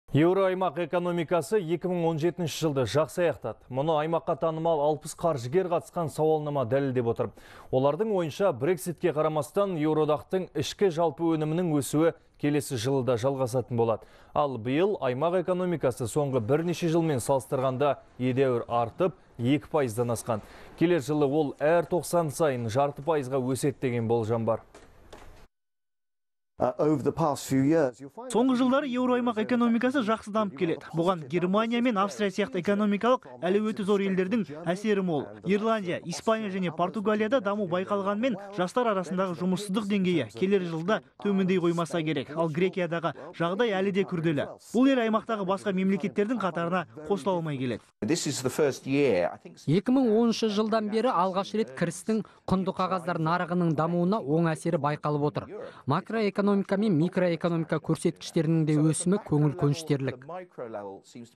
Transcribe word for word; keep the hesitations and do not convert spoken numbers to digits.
Еуроаймақ экономикасы екі мың он жетінші жылды жақсы аяқтады. Мұны аймаққа танымал алпыс қаржыгер қатысқан сауалнама дәлелдеп отыр. Олардың ойынша Брекситке қарамастан еуроодақтың ішкі жалпы өнімінің өсуі келесі жылы да жалғасатын болады. Ал биыл аймақ экономикасы соңғы бірнеше жылмен салыстырғанда едәуір артып, екі пайыздан асқан. Келер жылы ол әр тоқсан сайын жарты пайызға өседі деген болжам бар. Соңғы жылдары еуроаймақ экономикасы жақсы дамып келеді. Бұған Германия мен Австрия сияқты экономикалық әлеуеті зор елдердің әсері мол. Ирландия, Испания және Португалияда даму байқалғанмен, жастар арасындағы жұмыссыздық деңгейі келер жылда төмендей қоймаса керек. Ал Грекиядағы жағдай әлі де күрделі. Бұл ел аймақтағы басқа мемлекеттердің қатарына қосыла алмай келеді. екі мың оныншы жылдан бері алғаш рет кірістің құнды қағаздар нарығының дамуына оң әсері байқалып отыр. Макроэкономика мен микроэкономика көрсеткіштерінің де өсімі көңіл көншітерлік.